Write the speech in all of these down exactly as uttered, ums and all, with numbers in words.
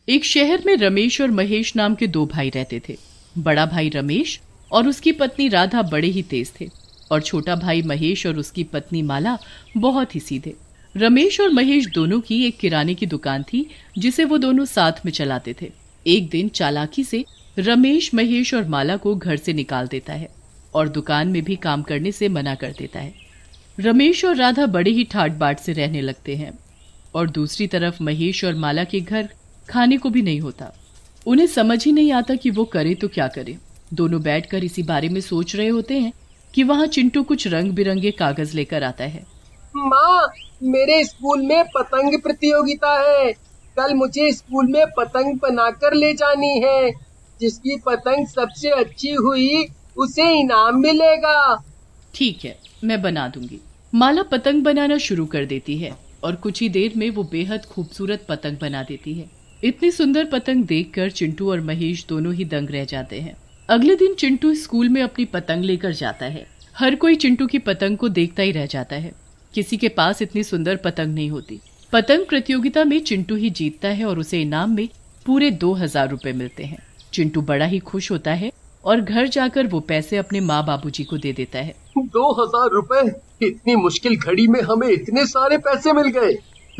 एक शहर में रमेश और महेश नाम के दो भाई रहते थे। बड़ा भाई रमेश और उसकी पत्नी राधा बड़े ही तेज थे और छोटा भाई महेश और उसकी पत्नी माला बहुत ही सीधे। रमेश और महेश दोनों की एक किराने की दुकान थी जिसे वो दोनों साथ में चलाते थे। एक दिन चालाकी से रमेश महेश और माला को घर से निकाल देता है और दुकान में भी काम करने से मना कर देता है। रमेश और राधा बड़े ही ठाट बाट से रहने लगते हैं और दूसरी तरफ महेश और माला के घर खाने को भी नहीं होता। उन्हें समझ ही नहीं आता कि वो करे तो क्या करे। दोनों बैठकर इसी बारे में सोच रहे होते हैं कि वहाँ चिंटू कुछ रंग बिरंगे कागज लेकर आता है। माँ, मेरे स्कूल में पतंग प्रतियोगिता है। कल मुझे स्कूल में पतंग बनाकर ले जानी है। जिसकी पतंग सबसे अच्छी हुई उसे इनाम मिलेगा। ठीक है, मैं बना दूंगी। माला पतंग बनाना शुरू कर देती है और कुछ ही देर में वो बेहद खूबसूरत पतंग बना देती है। इतनी सुंदर पतंग देखकर चिंटू और महेश दोनों ही दंग रह जाते हैं। अगले दिन चिंटू स्कूल में अपनी पतंग लेकर जाता है। हर कोई चिंटू की पतंग को देखता ही रह जाता है। किसी के पास इतनी सुंदर पतंग नहीं होती। पतंग प्रतियोगिता में चिंटू ही जीतता है और उसे इनाम में पूरे दो हजार रुपए मिलते हैं। चिंटू बड़ा ही खुश होता है और घर जाकर वो पैसे अपने माँ बाबूजी को दे देता है। दो हजार रुपए, इतनी मुश्किल घड़ी में हमें इतने सारे पैसे मिल गए।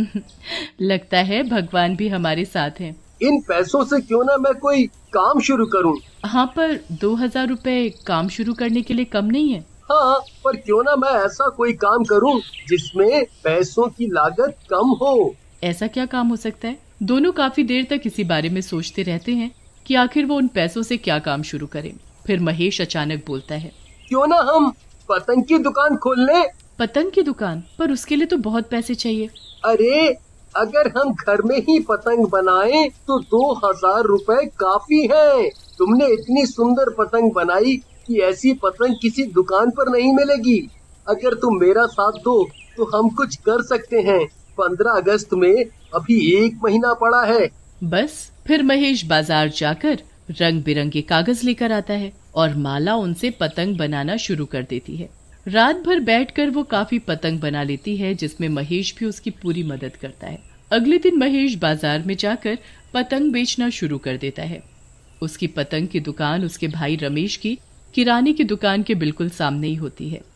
लगता है भगवान भी हमारे साथ हैं। इन पैसों से क्यों ना मैं कोई काम शुरू करूं। हाँ, पर दो हजार रुपए काम शुरू करने के लिए कम नहीं है। हाँ, पर क्यों ना मैं ऐसा कोई काम करूं जिसमें पैसों की लागत कम हो। ऐसा क्या काम हो सकता है? दोनों काफी देर तक इसी बारे में सोचते रहते हैं कि आखिर वो उन पैसों से क्या काम शुरू करें। फिर महेश अचानक बोलता है, क्यों ना हम पतंग की दुकान खोल लें। पतंग की दुकान? पर उसके लिए तो बहुत पैसे चाहिए। अरे, अगर हम घर में ही पतंग बनाएं तो दो हजार रुपए काफी है। तुमने इतनी सुंदर पतंग बनाई कि ऐसी पतंग किसी दुकान पर नहीं मिलेगी। अगर तुम मेरा साथ दो तो हम कुछ कर सकते हैं। पंद्रह अगस्त में अभी एक महीना पड़ा है। बस फिर महेश बाजार जाकर रंग बिरंगे कागज लेकर आता है और माला उनसे पतंग बनाना शुरू कर देती है। रात भर बैठकर वो काफी पतंग बना लेती है जिसमें महेश भी उसकी पूरी मदद करता है। अगले दिन महेश बाजार में जाकर पतंग बेचना शुरू कर देता है। उसकी पतंग की दुकान उसके भाई रमेश की किराने की दुकान के बिल्कुल सामने ही होती है।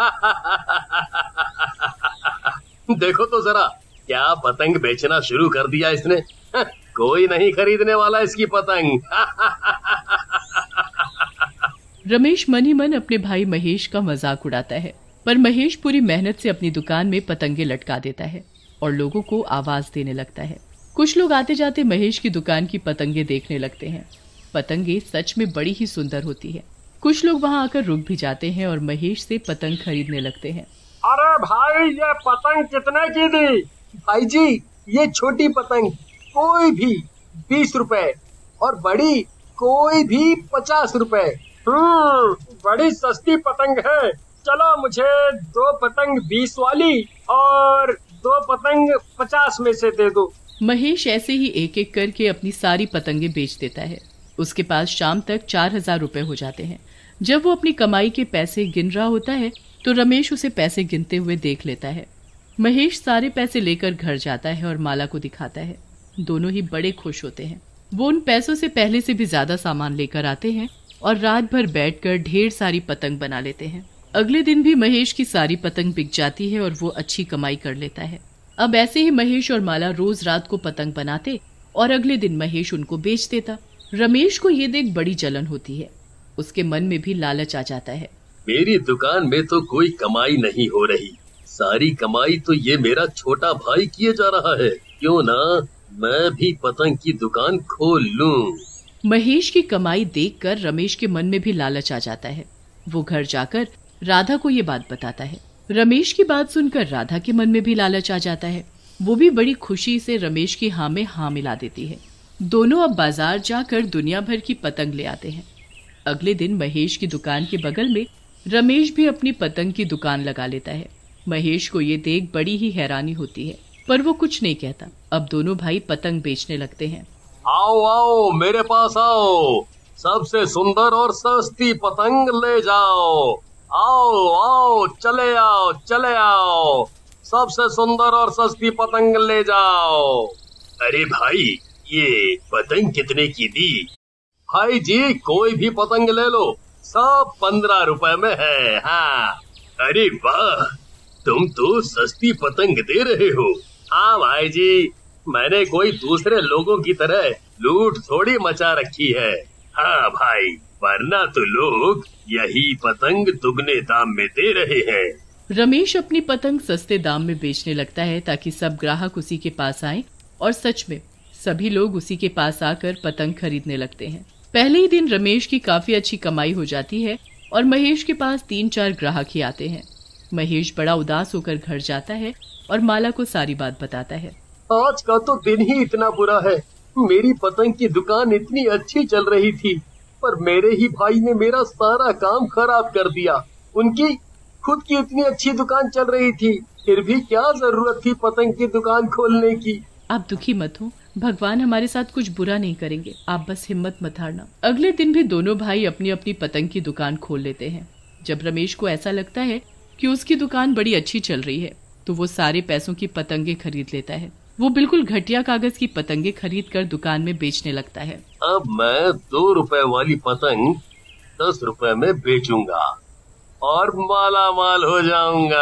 देखो तो जरा, क्या पतंग बेचना शुरू कर दिया इसने। कोई नहीं खरीदने वाला इसकी पतंग। रमेश मन ही मन अपने भाई महेश का मजाक उड़ाता है, पर महेश पूरी मेहनत से अपनी दुकान में पतंगे लटका देता है और लोगों को आवाज देने लगता है। कुछ लोग आते जाते महेश की दुकान की पतंगे देखने लगते हैं। पतंगे सच में बड़ी ही सुंदर होती है। कुछ लोग वहां आकर रुक भी जाते हैं और महेश से पतंग खरीदने लगते हैं। अरे भाई, ये पतंग कितने की दी? भाई जी, ये छोटी पतंग कोई भी बीस रुपए और बड़ी कोई भी पचास रुपए। हम्म, बड़ी सस्ती पतंग है। चलो, मुझे दो पतंग बीस वाली और दो पतंग पचास में से दे दो। महेश ऐसे ही एक एक करके अपनी सारी पतंगे बेच देता है। उसके पास शाम तक चार हजार रुपए हो जाते हैं। जब वो अपनी कमाई के पैसे गिन रहा होता है तो रमेश उसे पैसे गिनते हुए देख लेता है। महेश सारे पैसे लेकर घर जाता है और माला को दिखाता है। दोनों ही बड़े खुश होते हैं। वो उन पैसों से पहले से भी ज्यादा सामान लेकर आते हैं और रात भर बैठकर ढेर सारी पतंग बना लेते हैं। अगले दिन भी महेश की सारी पतंग बिक जाती है और वो अच्छी कमाई कर लेता है। अब ऐसे ही महेश और माला रोज रात को पतंग बनाते और अगले दिन महेश उनको बेच देता। रमेश को ये देख बड़ी जलन होती है। उसके मन में भी लालच आ जाता है। मेरी दुकान में तो कोई कमाई नहीं हो रही। सारी कमाई तो ये मेरा छोटा भाई किए जा रहा है। क्यों ना मैं भी पतंग की दुकान खोल लूं। महेश की कमाई देखकर रमेश के मन में भी लालच आ जाता है। वो घर जाकर राधा को ये बात बताता है। रमेश की बात सुनकर राधा के मन में भी लालच आ जाता है। वो भी बड़ी खुशी से रमेश की हाँ में हाँ मिला देती है। दोनों अब बाजार जाकर दुनिया भर की पतंग ले आते हैं। अगले दिन महेश की दुकान के बगल में रमेश भी अपनी पतंग की दुकान लगा लेता है। महेश को ये देख बड़ी ही हैरानी होती है, पर वो कुछ नहीं कहता। अब दोनों भाई पतंग बेचने लगते हैं। आओ आओ, मेरे पास आओ। सबसे सुंदर और सस्ती पतंग ले जाओ। आओ आओ, चले आओ चले आओ। सबसे सुंदर और सस्ती पतंग ले जाओ। अरे भाई, ये पतंग कितने की दी? भाई जी कोई भी पतंग ले लो, सब पंद्रह रुपए में है। हाँ। अरे वाह, तुम तो सस्ती पतंग दे रहे हो। हाँ भाई जी, मैंने कोई दूसरे लोगों की तरह लूट थोड़ी मचा रखी है। हाँ भाई, वरना तो लोग यही पतंग दुगने दाम में दे रहे हैं। रमेश अपनी पतंग सस्ते दाम में बेचने लगता है ताकि सब ग्राहक उसी के पास आएं, और सच में सभी लोग उसी के पास आकर पतंग खरीदने लगते हैं। पहले ही दिन रमेश की काफी अच्छी कमाई हो जाती है और महेश के पास तीन चार ग्राहक ही आते हैं। महेश बड़ा उदास होकर घर जाता है और माला को सारी बात बताता है। आज का तो दिन ही इतना बुरा है। मेरी पतंग की दुकान इतनी अच्छी चल रही थी, पर मेरे ही भाई ने मेरा सारा काम खराब कर दिया। उनकी खुद की इतनी अच्छी दुकान चल रही थी, फिर भी क्या जरूरत थी पतंग की दुकान खोलने की। आप दुखी मत हो, भगवान हमारे साथ कुछ बुरा नहीं करेंगे, आप बस हिम्मत मत हारना। अगले दिन भी दोनों भाई अपनी अपनी पतंग की दुकान खोल लेते हैं। जब रमेश को ऐसा लगता है कि उसकी दुकान बड़ी अच्छी चल रही है, तो वो सारे पैसों की पतंगे खरीद लेता है। वो बिल्कुल घटिया कागज की पतंगे खरीद कर दुकान में बेचने लगता है। अब मैं दो रुपए वाली पतंग दस रुपए में बेचूंगा और माला माल हो जाऊंगा।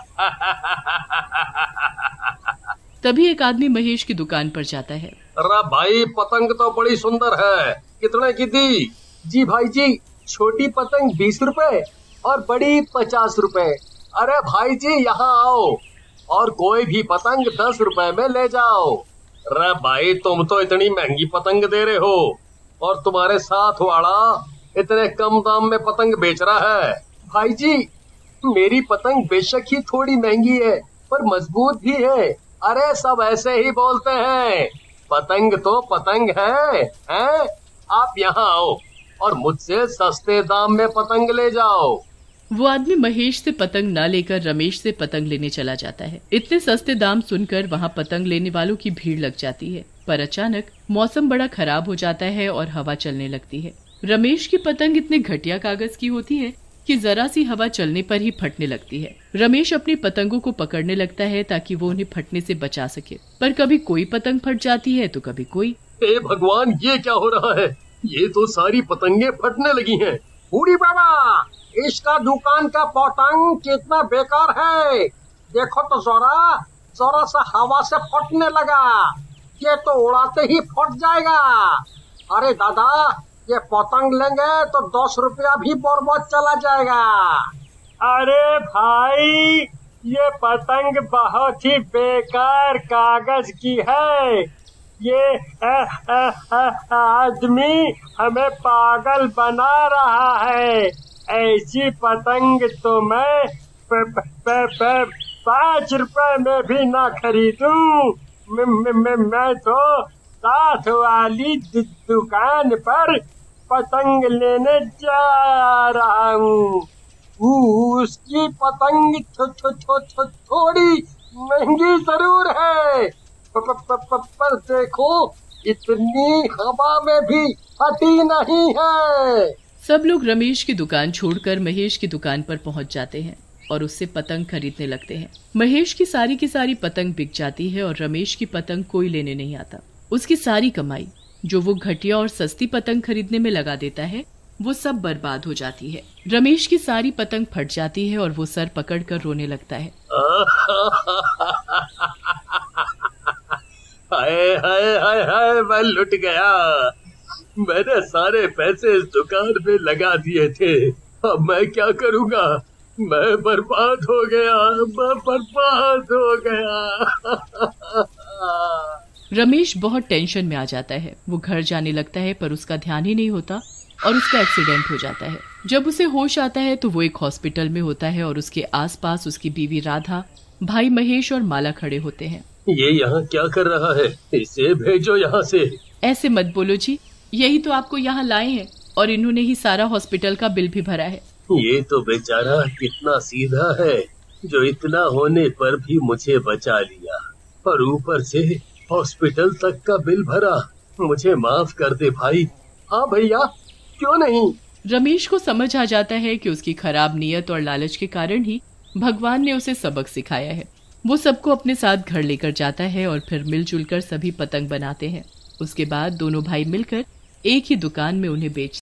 तभी एक आदमी महेश की दुकान पर जाता है। अरे भाई, पतंग तो बड़ी सुंदर है, कितने की दी? जी भाई जी, छोटी पतंग बीस रुपए और बड़ी पचास रुपए। अरे भाई जी यहाँ आओ और कोई भी पतंग दस रुपए में ले जाओ। अरे भाई, तुम तो इतनी महंगी पतंग दे रहे हो और तुम्हारे साथ वाला इतने कम दाम में पतंग बेच रहा है। भाई जी, मेरी पतंग बेशक ही थोड़ी महंगी है, पर मजबूत भी है। अरे सब ऐसे ही बोलते हैं, पतंग तो पतंग है, हैं? आप यहाँ आओ और मुझसे सस्ते दाम में पतंग ले जाओ। वो आदमी महेश से पतंग न लेकर रमेश से पतंग लेने चला जाता है। इतने सस्ते दाम सुनकर वहाँ पतंग लेने वालों की भीड़ लग जाती है, पर अचानक मौसम बड़ा खराब हो जाता है और हवा चलने लगती है। रमेश की पतंग इतने घटिया कागज की होती है कि जरा सी हवा चलने पर ही फटने लगती है। रमेश अपनी पतंगों को पकड़ने लगता है ताकि वो उन्हें फटने से बचा सके, पर कभी कोई पतंग फट जाती है तो कभी कोई। हे भगवान, ये क्या हो रहा है? ये तो सारी पतंगे फटने लगी हैं। बूढ़ी बाबा, इसका दुकान का पतंग कितना बेकार है, देखो तो जरा जरा सा हवा से फटने लगा, ये तो उड़ाते ही फट जाएगा। अरे दादा, ये पतंग लेंगे तो दस रुपया भी बर्बाद चला जाएगा। अरे भाई, ये पतंग बहुत ही बेकार कागज की है। ये आ, आ, आ, आदमी हमें पागल बना रहा है। ऐसी पतंग तो मैं प, प, प, प, पाँच रुपए में भी ना खरीदूं। मैं, मैं, मैं तो साथ वाली दुकान पर पतंग लेने जा रहा हूँ। उसकी पतंग थो, थो, थो, थो, थोड़ी महंगी जरूर है, प, प, प, प, पर देखो इतनी हवा में भी फटी नहीं है। सब लोग रमेश की दुकान छोड़कर महेश की दुकान पर पहुंच जाते हैं और उससे पतंग खरीदने लगते हैं। महेश की सारी की सारी पतंग बिक जाती है और रमेश की पतंग कोई लेने नहीं आता। उसकी सारी कमाई जो वो घटिया और सस्ती पतंग खरीदने में लगा देता है, वो सब बर्बाद हो जाती है। रमेश की सारी पतंग फट जाती है और वो सर पकड़कर रोने लगता है। हाय हाय हाय हाय, मैं लुट गया। मैंने सारे पैसे इस दुकान में लगा दिए थे, अब मैं क्या करूँगा? मैं बर्बाद हो गया, मैं बर्बाद हो गया। रमेश बहुत टेंशन में आ जाता है। वो घर जाने लगता है, पर उसका ध्यान ही नहीं होता और उसका एक्सीडेंट हो जाता है। जब उसे होश आता है तो वो एक हॉस्पिटल में होता है और उसके आसपास उसकी बीवी राधा, भाई महेश और माला खड़े होते हैं। ये यहाँ क्या कर रहा है? इसे भेजो यहाँ से। ऐसे मत बोलो जी, यही तो आपको यहाँ लाए हैं और इन्होंने ही सारा हॉस्पिटल का बिल भी भरा है। ये तो बेचारा कितना सीधा है, जो इतना होने पर भी मुझे बचा लिया और ऊपर से हॉस्पिटल तक का बिल भरा। मुझे माफ कर दे भाई। हाँ भैया, क्यों नहीं। रमेश को समझ आ जाता है कि उसकी खराब नीयत और लालच के कारण ही भगवान ने उसे सबक सिखाया है। वो सबको अपने साथ घर लेकर जाता है और फिर मिलजुल कर सभी पतंग बनाते हैं। उसके बाद दोनों भाई मिलकर एक ही दुकान में उन्हें बेच